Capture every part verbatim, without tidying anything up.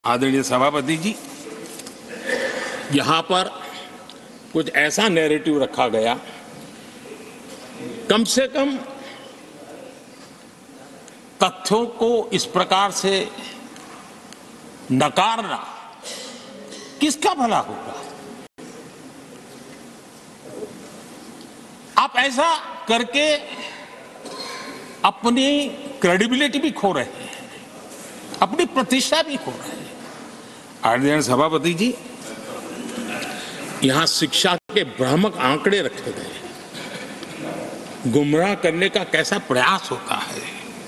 आदरणीय सभापति जी, यहाँ पर कुछ ऐसा नैरेटिव रखा गया, कम से कम तथ्यों को इस प्रकार से नकारना किसका भला होगा। आप ऐसा करके अपनी क्रेडिबिलिटी भी खो रहे हैं, अपनी प्रतिष्ठा भी खो रहे हैं। आदरणीय सभापति जी, यहां शिक्षा के भ्रामक आंकड़े रखे गए, गुमराह करने का कैसा प्रयास होता है।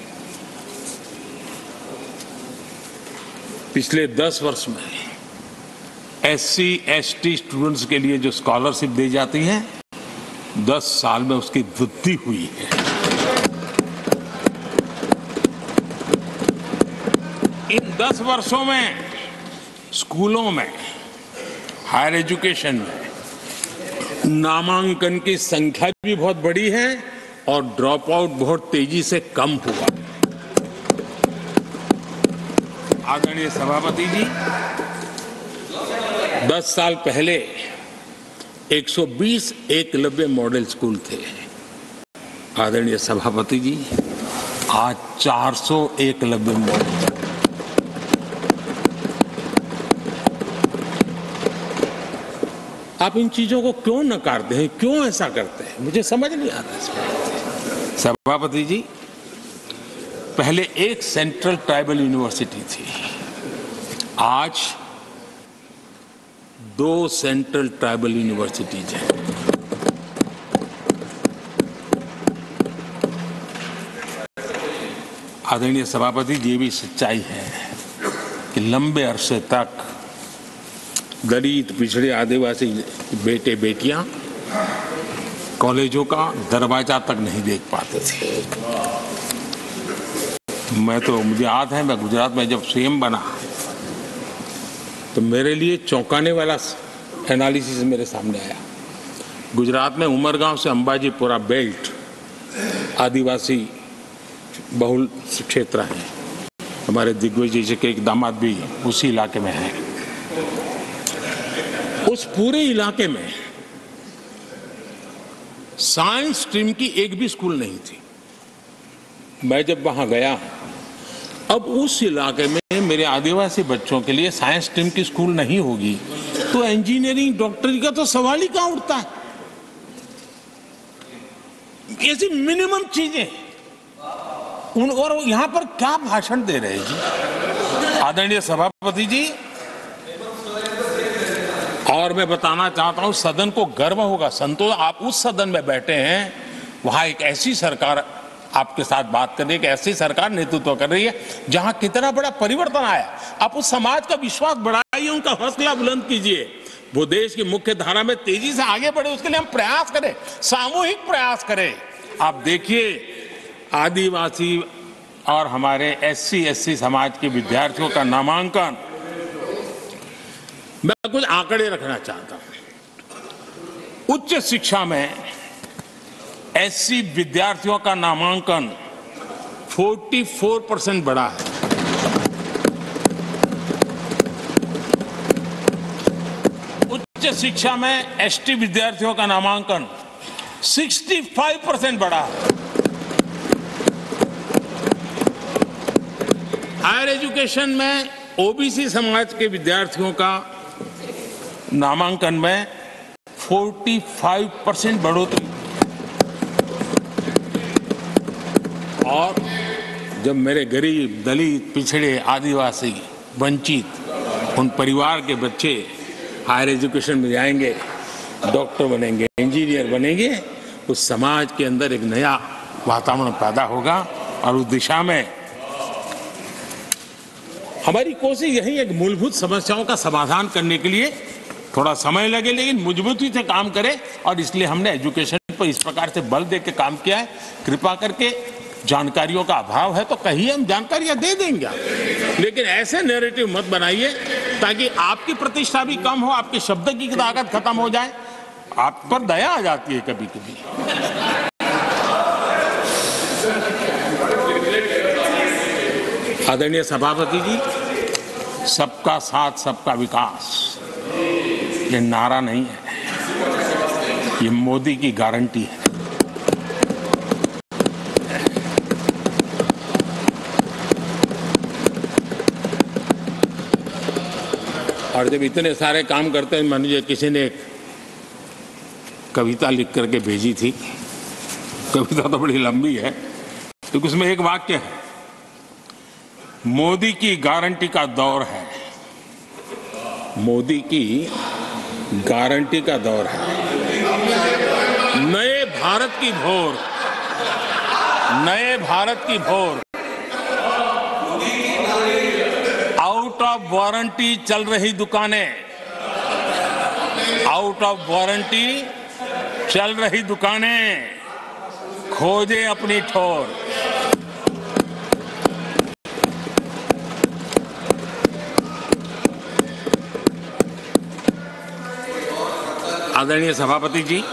पिछले दस वर्ष में एससी एसटी स्टूडेंट्स के लिए जो स्कॉलरशिप दी जाती है, दस साल में उसकी वृद्धि हुई है। इन दस वर्षों में स्कूलों में, हायर एजुकेशन में नामांकन की संख्या भी बहुत बड़ी है और ड्रॉप आउट बहुत तेजी से कम हुआ। आदरणीय सभापति जी, दस साल पहले एक सौ बीस एकलव्य मॉडल स्कूल थे। आदरणीय सभापति जी, आज चार सौ एकलव्य मॉडल। आप इन चीजों को क्यों नकारते हैं, क्यों ऐसा करते हैं, मुझे समझ नहीं आता इसमें। सभापति जी, पहले एक सेंट्रल ट्राइबल यूनिवर्सिटी थी, आज दो सेंट्रल ट्राइबल यूनिवर्सिटीज हैं। आदरणीय सभापति जी, ये भी सच्चाई है कि लंबे अरसे तक दलित, पिछड़े, आदिवासी बेटे बेटियां कॉलेजों का दरवाजा तक नहीं देख पाते थे। मैं तो मुझे याद है, मैं गुजरात में जब सीएम बना तो मेरे लिए चौंकाने वाला एनालिसिस मेरे सामने आया। गुजरात में उमरगांव से अंबाजीपुरा बेल्ट आदिवासी बहुल क्षेत्र है। हमारे दिग्विजय जी के एक दामाद भी उसी इलाके में है। उस पूरे इलाके में साइंस स्ट्रीम की एक भी स्कूल नहीं थी। मैं जब वहां गया, अब उस इलाके में मेरे आदिवासी बच्चों के लिए साइंस स्ट्रीम की स्कूल नहीं होगी तो इंजीनियरिंग, डॉक्टरी का तो सवाल ही कहां उठता है। ऐसी मिनिमम चीजें उन, और यहां पर क्या भाषण दे रहे हैं जी। आदरणीय सभापति जी, और मैं बताना चाहता हूं, सदन को गर्व होगा, संतोष, आप उस सदन में बैठे हैं, वहां एक ऐसी सरकार आपके साथ बात कर रही है कि ऐसी सरकार नेतृत्व कर रही है जहां कितना बड़ा परिवर्तन आया। आप उस समाज का विश्वास बढ़ाइए, उनका हौसला बुलंद कीजिए, वो देश की मुख्य धारा में तेजी से आगे बढ़े, उसके लिए हम प्रयास करें, सामूहिक प्रयास करें। आप देखिए, आदिवासी और हमारे एससी एससी समाज के विद्यार्थियों का नामांकन, मैं कुछ आंकड़े रखना चाहता हूं। उच्च शिक्षा में एससी विद्यार्थियों का नामांकन चौवालीस परसेंट बढ़ा है। उच्च शिक्षा में एसटी विद्यार्थियों का नामांकन पैंसठ परसेंट बढ़ा है। हायर एजुकेशन में ओबीसी समाज के विद्यार्थियों का नामांकन में पैंतालीस परसेंट बढ़ोतरी। और जब मेरे गरीब, दलित, पिछड़े, आदिवासी, वंचित उन परिवार के बच्चे हायर एजुकेशन में जाएंगे, डॉक्टर बनेंगे, इंजीनियर बनेंगे, उस समाज के अंदर एक नया वातावरण पैदा होगा। और उस दिशा में हमारी कोशिश यही है कि मूलभूत समस्याओं का समाधान करने के लिए थोड़ा समय लगे लेकिन मजबूती से काम करें। और इसलिए हमने एजुकेशन पर इस प्रकार से बल दे के काम किया है। कृपा करके, जानकारियों का अभाव है तो कहीं हम जानकारियां दे देंगे, लेकिन ऐसे नैरेटिव मत बनाइए ताकि आपकी प्रतिष्ठा भी कम हो, आपके शब्द की ताकत खत्म हो जाए। आप पर दया आ जाती है कभी कभी। आदरणीय सभापति जी, सबका साथ सबका विकास ये नारा नहीं है, ये मोदी की गारंटी है। और जब इतने सारे काम करते हैं, मुझे किसी ने एक कविता लिख करके भेजी थी। कविता तो बड़ी लंबी है, तो उसमें एक वाक्य है, मोदी की गारंटी का दौर है, मोदी की गारंटी का दौर है, नए भारत की भोर, नए भारत की भोर, आउट ऑफ वारंटी चल रही दुकानें, आउट ऑफ वारंटी चल रही दुकानें, खोजे अपनी ठोर। आदरणीय सभापति जी,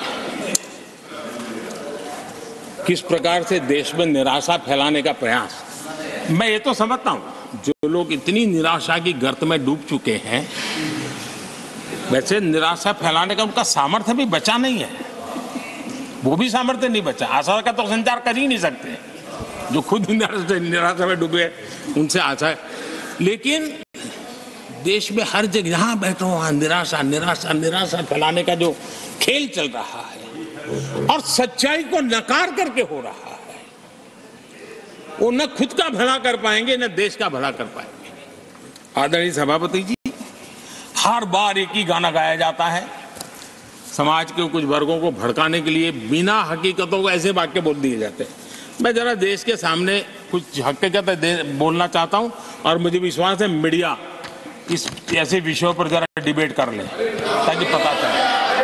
किस प्रकार से देश में निराशा फैलाने का प्रयास, मैं ये तो समझता हूं, जो लोग इतनी निराशा की गर्त में डूब चुके हैं, वैसे निराशा फैलाने का उनका सामर्थ्य भी बचा नहीं है, वो भी सामर्थ्य नहीं बचा। आशा का तो संचार कर ही नहीं सकते, जो खुद निराशा में डूबे उनसे आशा है। लेकिन देश में हर जगह जहां बैठो वहां निराशा निराशा निराशा फैलाने का जो खेल चल रहा है और सच्चाई को नकार करके हो रहा है, वो न खुद का भला कर पाएंगे न देश का भला कर पाएंगे। आदरणीय सभापति जी, हर बार एक ही गाना गाया जाता है, समाज के कुछ वर्गों को भड़काने के लिए बिना हकीकतों को ऐसे वाक्य बोल दिए जाते हैं। मैं जरा देश के सामने कुछ हकीकतें बोलना चाहता हूं और मुझे विश्वास है मीडिया इस ऐसे विषयों पर जरा डिबेट कर ले ताकि पता चले।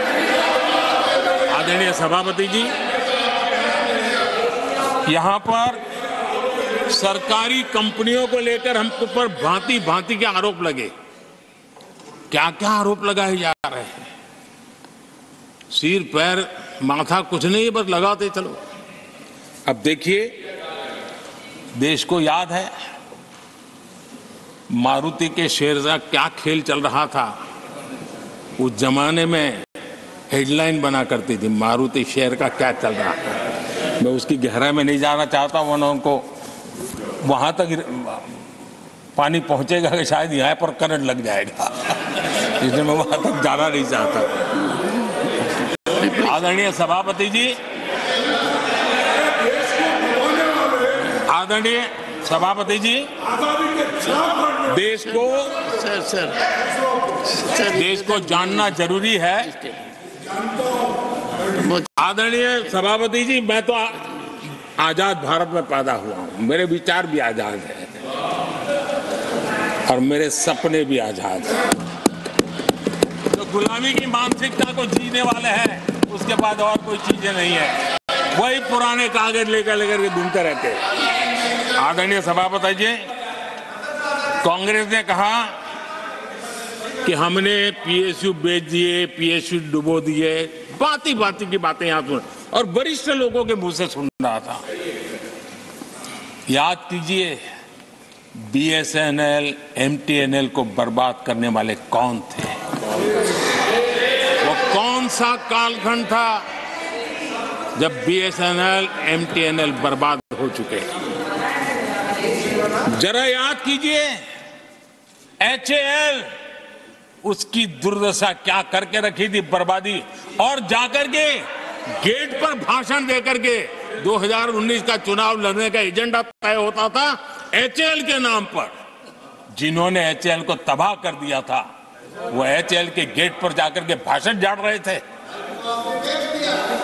आदरणीय सभापति जी, यहां पर सरकारी कंपनियों को लेकर हम पर भांति भांति के आरोप लगे। क्या क्या आरोप लगाए जा रहे हैं, सिर पैर माथा कुछ नहीं, बस लगाते चलो। अब देखिए, देश को याद है मारुति के शेयर का क्या खेल चल रहा था। उस जमाने में हेडलाइन बना करती थी, मारुति शेयर का क्या चल रहा था। मैं उसकी गहराई में नहीं जाना चाहता, वरना उनको वहां तक पानी पहुंचेगा कि शायद यहाँ पर करंट लग जाएगा, इसलिए मैं वहां तक जाना नहीं चाहता। आदरणीय सभापति जी, आदरणीय सभापति जी, देश को सर, सर, सर, देश को जानना जरूरी है। आदरणीय सभापति जी, मैं तो आजाद भारत में पैदा हुआ हूं, मेरे विचार भी आजाद हैं और मेरे सपने भी आजाद हैं। तो गुलामी की मानसिकता को जीने वाले हैं, उसके बाद और कोई चीजें नहीं है, वही पुराने कागज लेकर लेकर के घूमते रहते हैं। आदरणीय सभापति जी, कांग्रेस ने कहा कि हमने पीएसयू बेच दिए, पीएसयू डुबो दिए, बाती बाती की बातें यहाँ सुन और वरिष्ठ लोगों के मुंह से सुन रहा था। याद कीजिए, बीएसएनएल, एमटीएनएल को बर्बाद करने वाले कौन थे? वो कौन सा कालखंड था जब बीएसएनएल, एमटीएनएल बर्बाद हो चुके? जरा याद कीजिए, एचएएल उसकी दुर्दशा क्या करके रखी थी, बर्बादी, और जाकर के गेट पर भाषण देकर के दो हज़ार उन्नीस का चुनाव लड़ने का एजेंडा तय होता था एचएएल के नाम पर। जिन्होंने एचएएल को तबाह कर दिया था, वो एचएएल के गेट पर जाकर के भाषण झाड़ रहे थे।